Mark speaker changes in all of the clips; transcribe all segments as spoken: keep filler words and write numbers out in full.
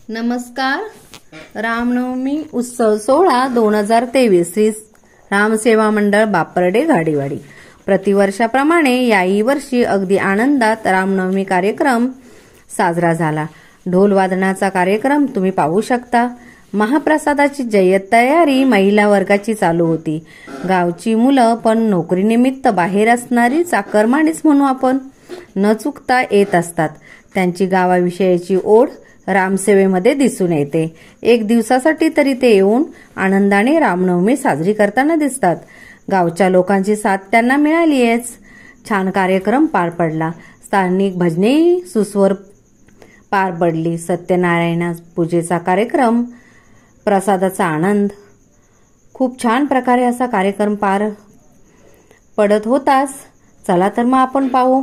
Speaker 1: नमस्कार. रामनवमी उत्सव सोहळा दोन हजार तेवीस श्री रामसेवा मंडळ बापरडे घाडीवाडी. प्रतिवर्षाप्रमाणे याही वर्षी अगदी आनंदात रामनवमी कार्यक्रम साजरा झाला. ढोल वादनाचा कार्यक्रम तुम्ही पाहू शकता. महाप्रसादाची जय्यत तयारी महिला वर्गाची चालू होती. गावची मुलं पण नोकरीनिमित्त बाहेर असणारी चाकरमानीच म्हणू आपण, न चुकता येत असतात. त्यांची गावाविषयीची ओढ रामसेवेमध्ये दिसून येते. एक दिवसासाठी तरी ते येऊन आनंदाने रामनवमी साजरी करताना दिसतात. गावच्या लोकांची साथ त्यांना मिळालीच. छान कार्यक्रम पार पडला. स्थानिक भजनेही सुस्वर पार पडली. सत्यनारायण पूजेचा कार्यक्रम, प्रसादाचा आनंद, खूप छान प्रकारे असा कार्यक्रम पार पडत होताच. चला तर मग आपण पाहू.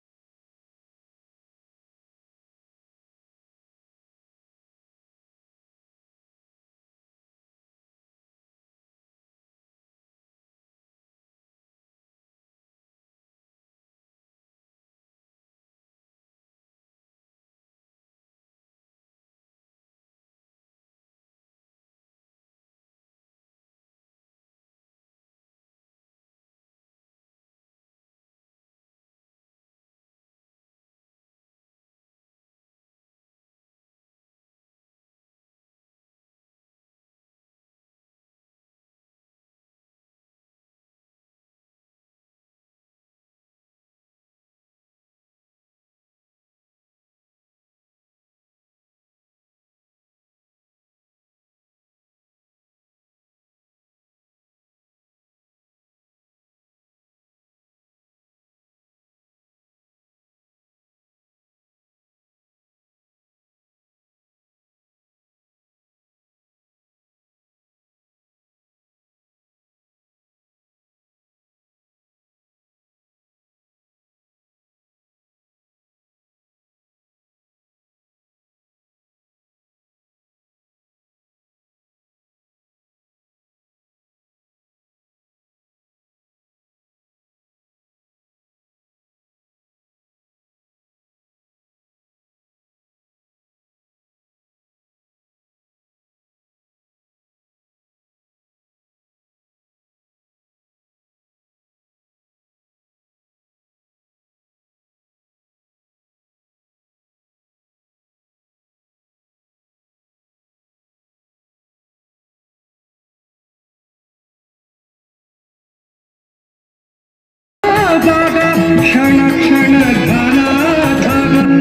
Speaker 2: क्षण क्षण घाला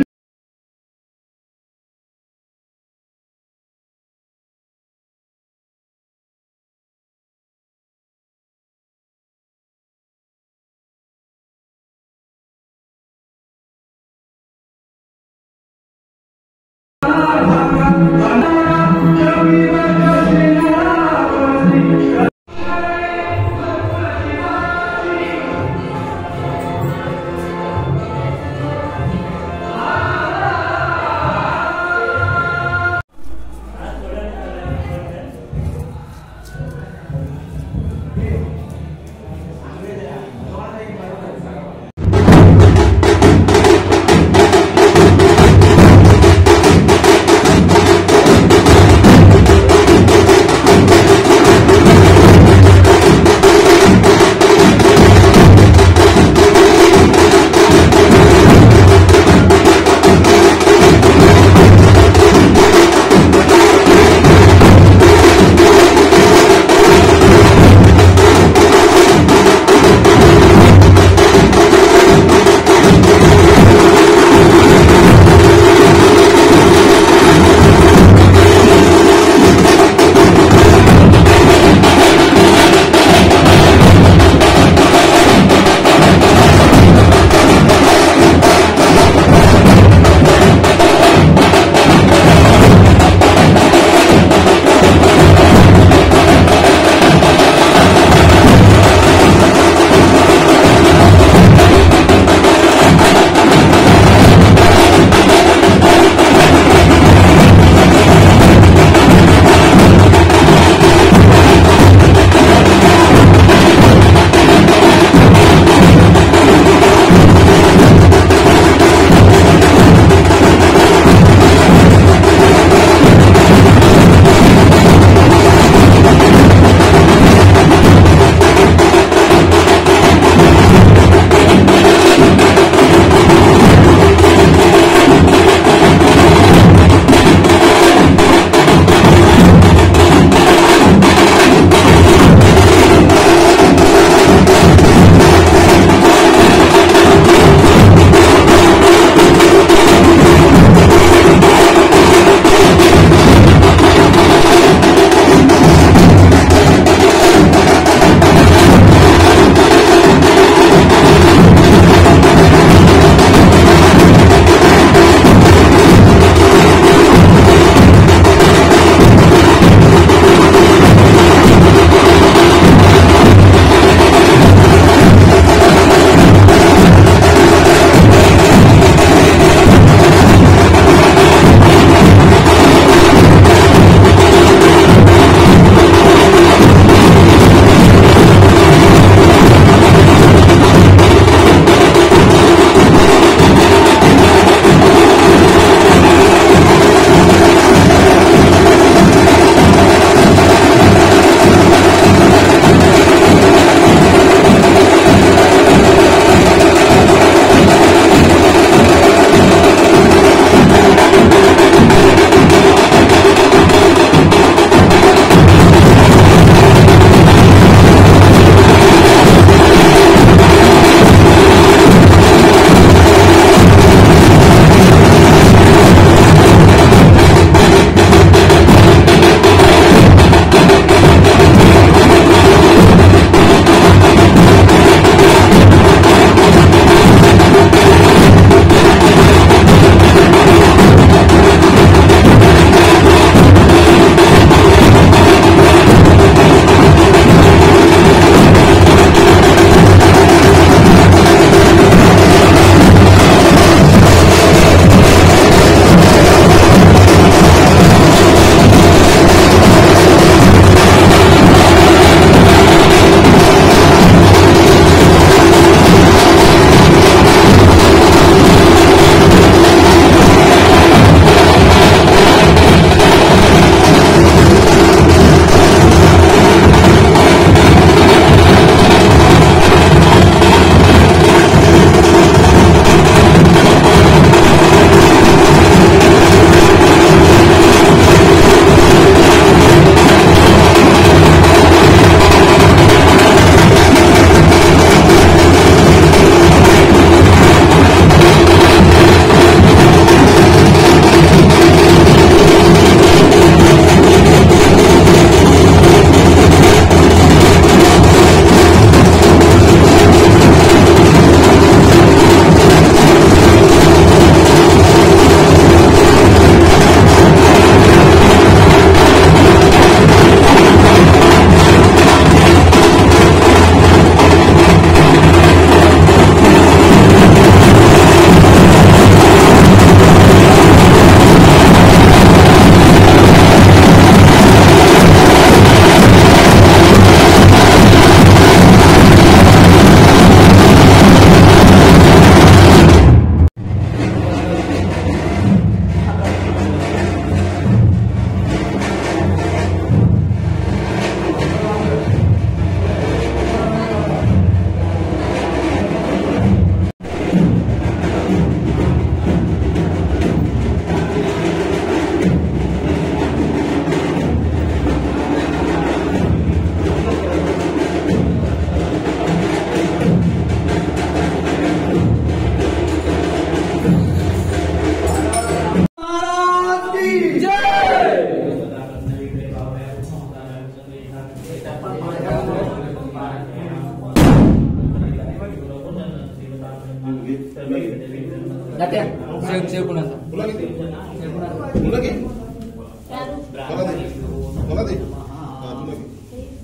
Speaker 3: तुला घे मला दे मला दे हा तुला घे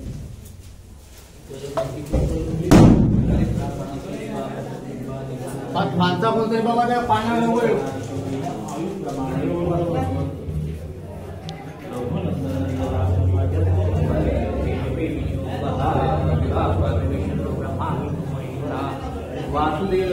Speaker 4: माणसा कोणतरी बाबा त्या पाण्यावर वासुदेव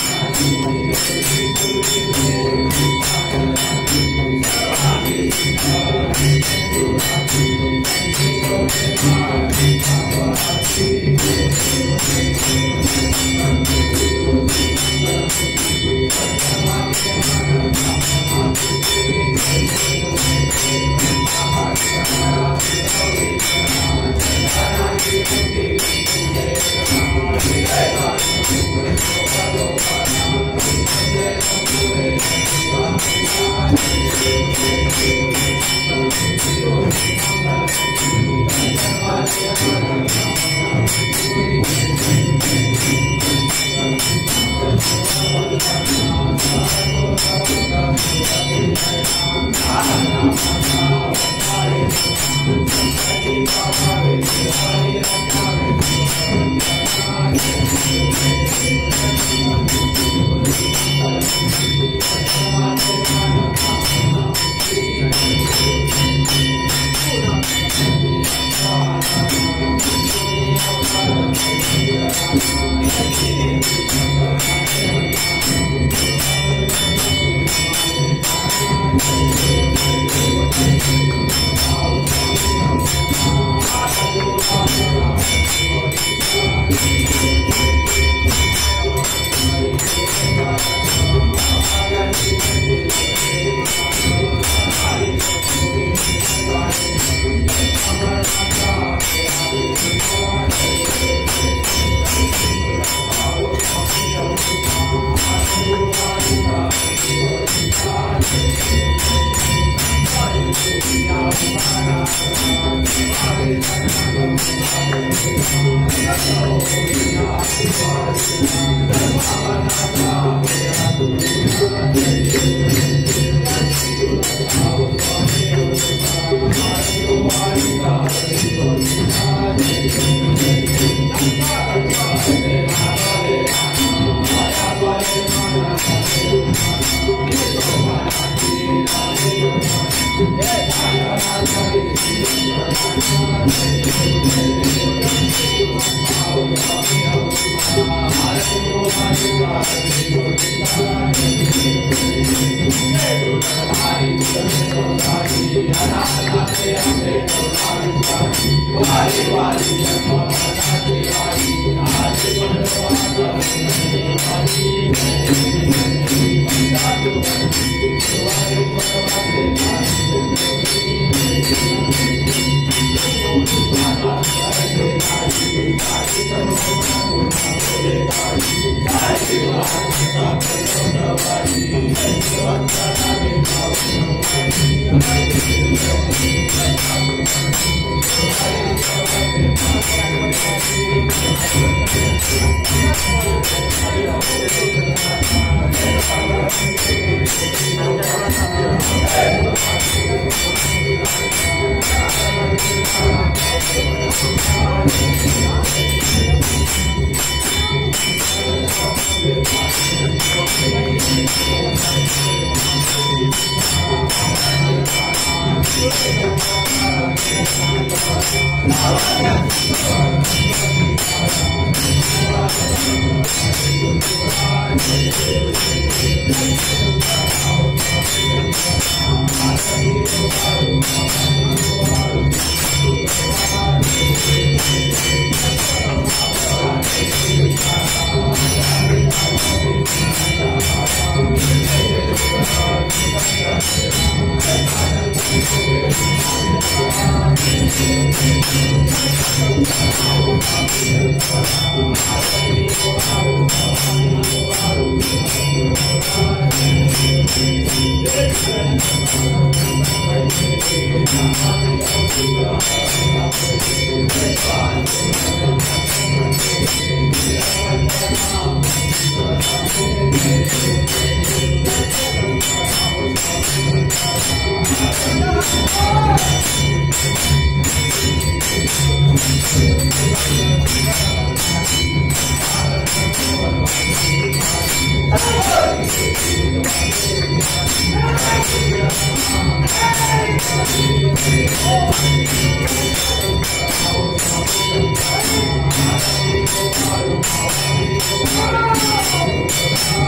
Speaker 5: Oh,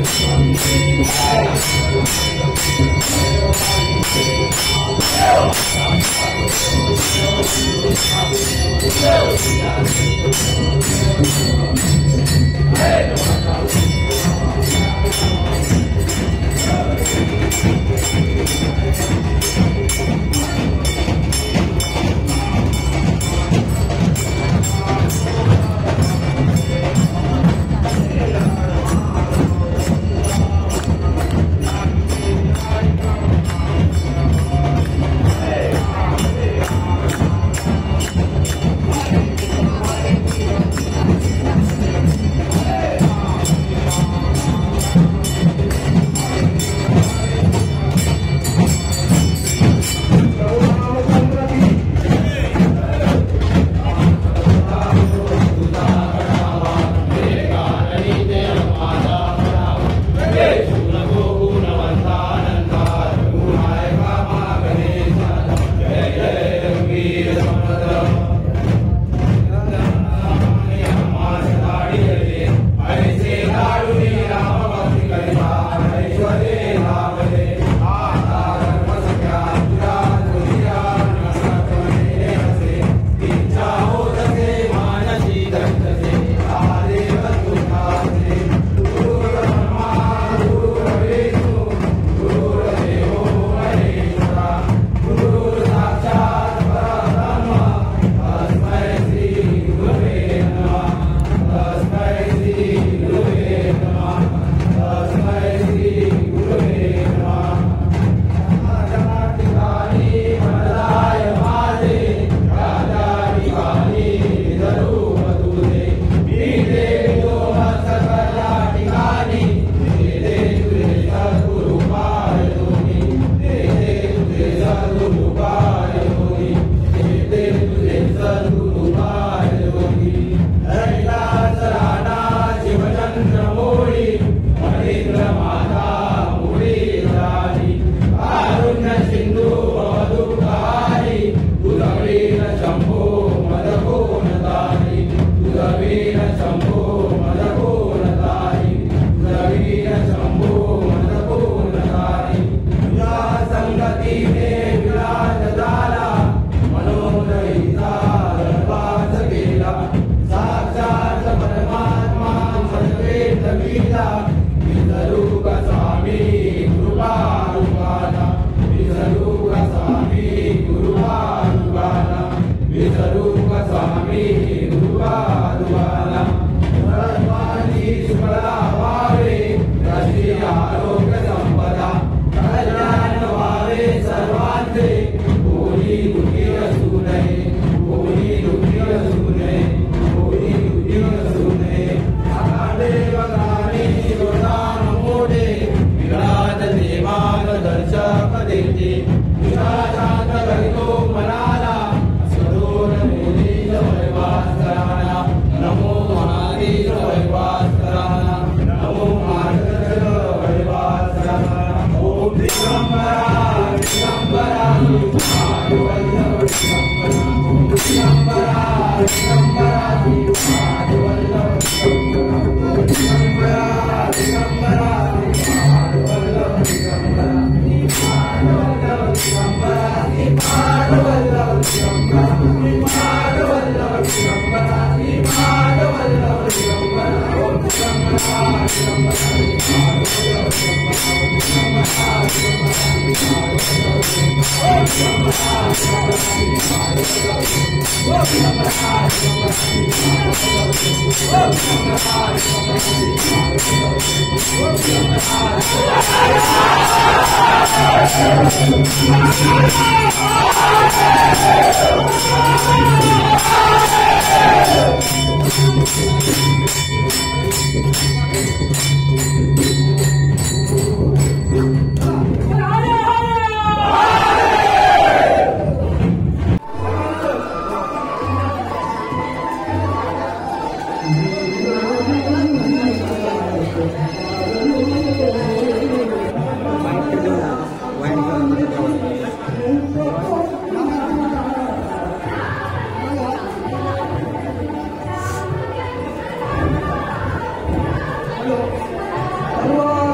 Speaker 2: Allah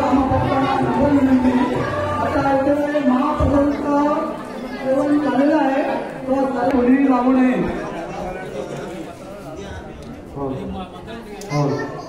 Speaker 3: हो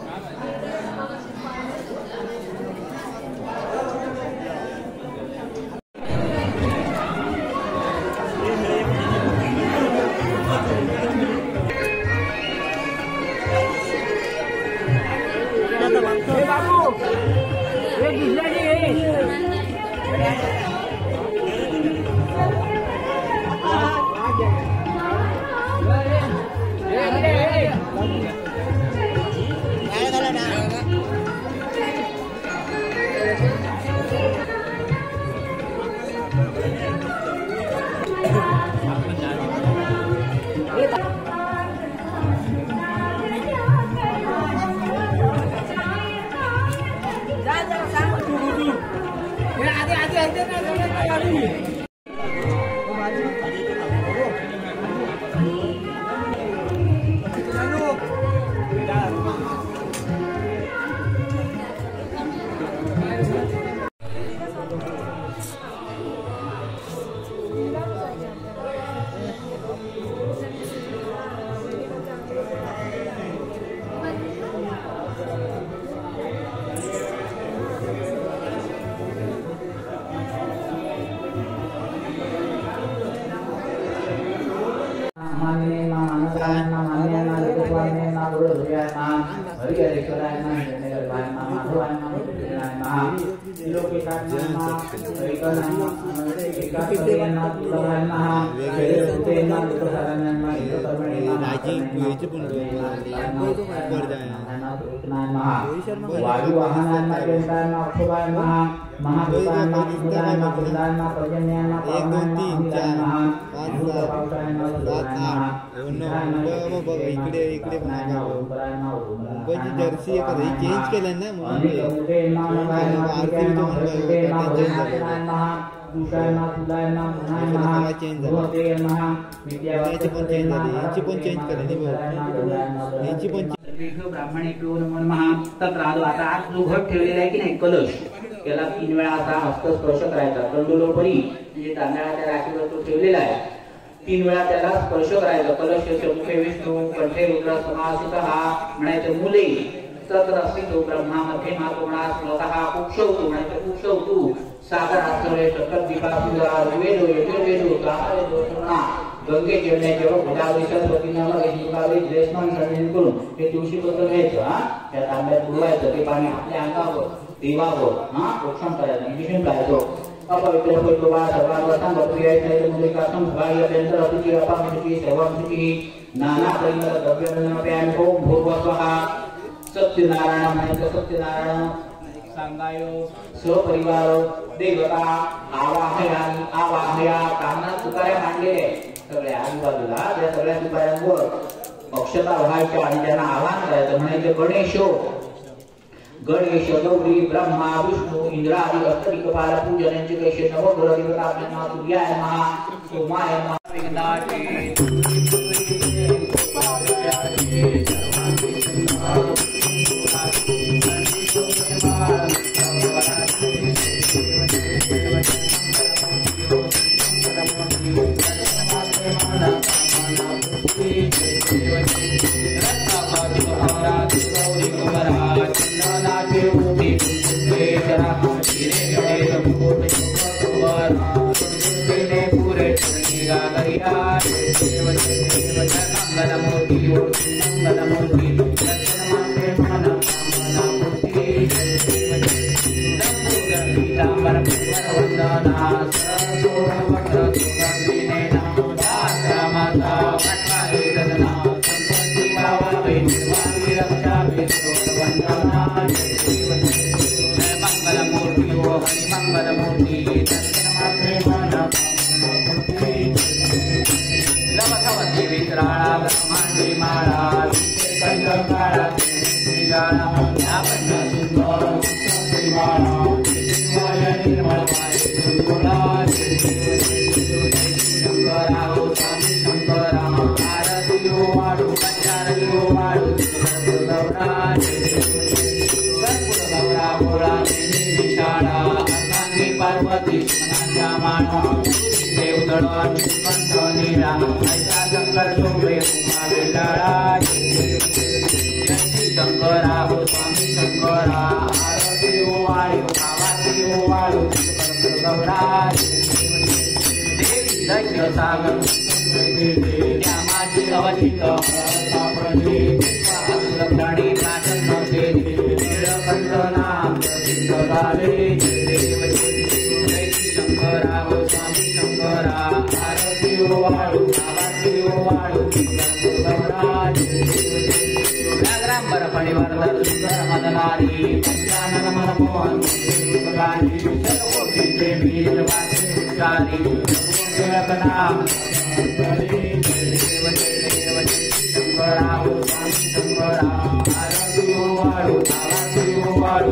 Speaker 3: जर्सी चेंज केलं ना चेंज याची पण चेंज झाली यांची पण चेंज केली यांची पण
Speaker 5: ब्राह्मणेभ्यो नमो नमः. तत्र आता आज जो घट ठेवलेला आहे की नाही कलश त्याला तीन वेळा असा हस्त स्पर्श करायचा. कंडोलोपरी म्हणजे तांदळाच्या राशीवर तो ठेवलेला आहे तीन वेळा त्याला स्पर्श करायचा. कलश मुखे विष्णू कंठे रुद्र समासितः म्हणायचं मूले तत्र अस्तितो ब्रह्मा मध्ये मातोणा स्वतः कुक्षौतु म्हणायचं कुक्षौतु सागर आश्रय शतक दीपासुरा वेदो यजुर्वेदो गामावेदो सुना गंगे जेवण्याच्या गोदावरी सरस्वतीनाला गंगावरी जयस्मान संदेश करून हे तुळशी पत्र घ्यायचं. हा त्या तांब्यात बुडवायचं ते पाणी आपल्या अंगावर देवावर हा प्रोक्षण करायचं निमिषण करायचो. अपवित्र होतो सर्वांवर प्रिय मुलिकासम भाई अभ्यंतर अतिथी अपामिती सर्वमिती नाना परिमल द्रव्यमप्यान ओम भूर्वस्वः. सत्यनारायण म्हणायचं सत्यनारायण सांगायो स्वपरिवार देवता आवाहयानी आवाहया कामना तुकाऱ्या मांडलेले सगळ्या आजूबाजूला त्या सगळ्या तुकाऱ्यांवर अक्षता व्हायच्या आणि त्यांना आवाहन करायचं. म्हणायचं गणेशो गणेश गौरी ब्रह्मा विष्णू इंद्रादी अष्टदिक्पाल पूजन यांचे कैसे नवग्रह देवता ब्रह्मा सूर्याय नमः सोमाय नमः विघ्नाची पार्वती देवदळान कंठनीरा ऐसा शंकर शोभे उमा वेलाळा शंकरा हो स्वामी शंकरा आरती ओवाळी भावाती ओवाळू गौरा देवी दक्ष सागर त्या माझी अवचित प्राणी प्राचन नीलकंठ नाम प्रसिद्ध झाले शंकरा हो स्वामी शंकरा आरती ओवाळू भावाती ओवाळू गौरा व्याघ्रांबर परिवर्तन सुंदर मदनारी पंचानन मनमोहन पुष्पकांती सर्वकोटी प्रेमी जवानी उच्चारी नाम शंकरा हो स्वामी शंकरा आरती ओवाळू भावाती ओवाळू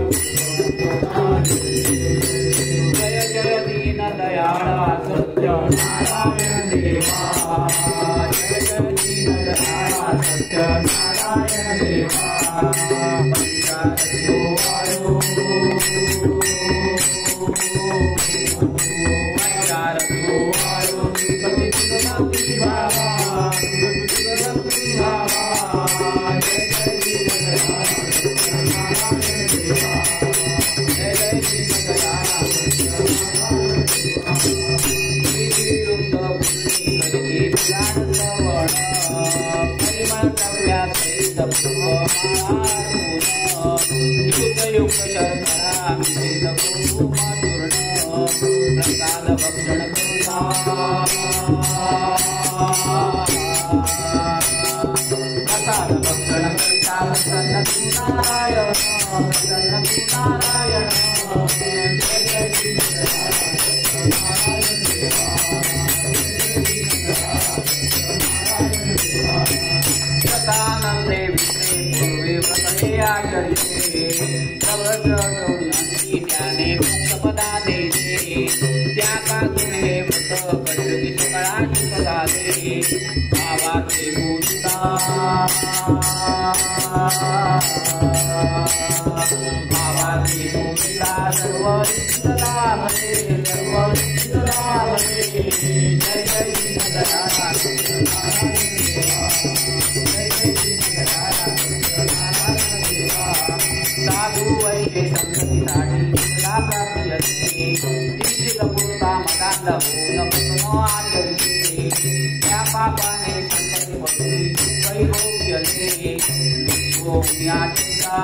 Speaker 5: जय जय दीन दयाळ सत्य नारायण देवा जय जय दीन दयाळ सत्य नारायण देवा पंचारती ओवाळू पंचारती ओवाळू पती भक्ती भावा भक्ती भावा जय जय दीन दयाळ सत्य नारायण देवा जय जय दीन दयाळ सत्य नारायण युक्त शर्करा प्रसाद भक्षण प्रसाद भक्षण प्रसन्न नारायण प्रसन्न नारायण प्रसानंदे विष्णे पूर्वे व्रतये आचरिते प्रवृत्त गौरी ज्ञाने मुक्तपदा देते त्या काकुणे व्रत कटकी सकळाची सदाते भावाचे पूजिता भावाचे पूजिता सर्व रिक्तदामते सर्व रिक्तदामते जय जय दयाळा साधु वैके संगती साठी प्राप्ती असते निश्चित पूर्ता मदांध होऊन पुनः आचरिते त्या पापाने संपत्ती भक्ती वैभोगी असते विभोग्याचिता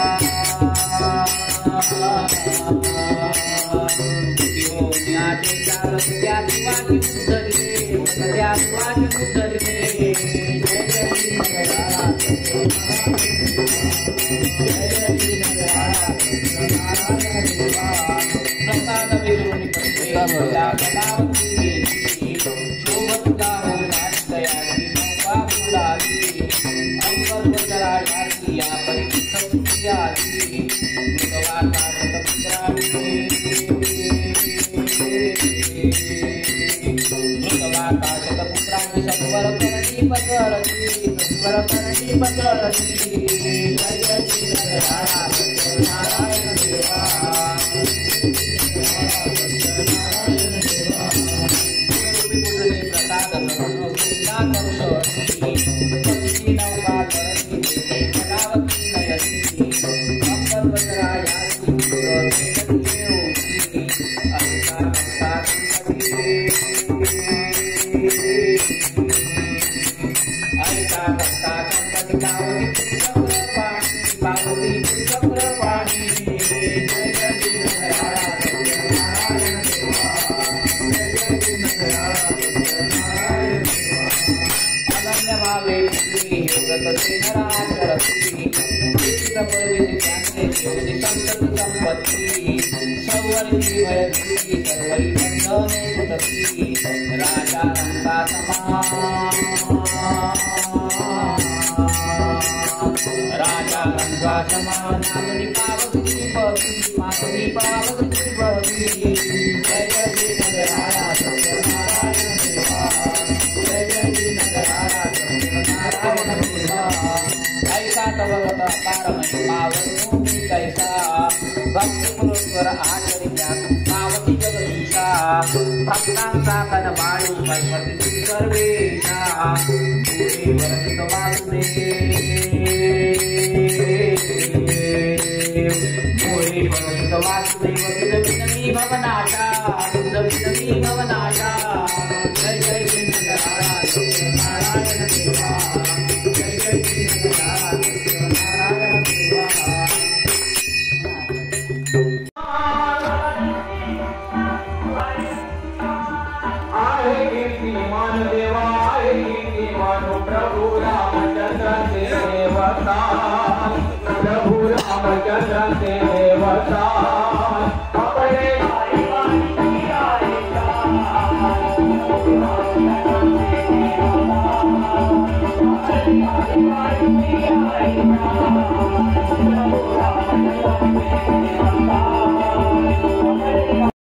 Speaker 5: विभोग्याचिता त्या दिवाची उद्धरिते त्या दिवाची उद्धरिते जय जय प्रसाद विरुणी पत्रे शोभता तयारी नौका फुलाली अंबरवचराळी या परिचित आली मृगवाता शतपुत्राणी मृगवाता शतपुत्राणी सत्वर करणी पकळती सत्वर करणी पकळती जय जय दयाळा नारायण देवा प्रसाद नौका करती कलावती नयती ऐका भक्ता संपत्ती पावती चक्रपाणी पावती चक्रपाणी जय जय दयाळा सत्यनारायण देवा जय जय दयाळा सत्यनारायण देवा अनन्य भावे पुत्री योगत सेनराचरती चित्रपरविसी ज्ञाने योगी संतति संपत्ती सवर्ती भयती सर्वै बंधने सुतती राजा रंगा समा राजा रंगा समान नामनी पावती पवती मातनी पावती पवती जय जय दीनदयाळा सत्यनारायण देवा जय जय दीनदयाळा सत्यनारायण देवा ऐसा तव व्रत अपार महिमा वर्णोमी कैसा भक्ती पुरस्वर आचरित्या पावती जगदीशा भक्तांचा कन बाळू परमती सर्वेशा पुढे वर्षित वासुदेव वासुदेव सुदविनमी भवनाशा सुदविनमी भवनाशा जय जय श्री नारायण देवा जय जय श्री नारायण देवा।
Speaker 6: आहे कीर्तिमान देवा आहे कीर्तिमान प्रभु रामचंद्र देवता प्रभु रामचंद्र देवता अपने
Speaker 2: Thank you.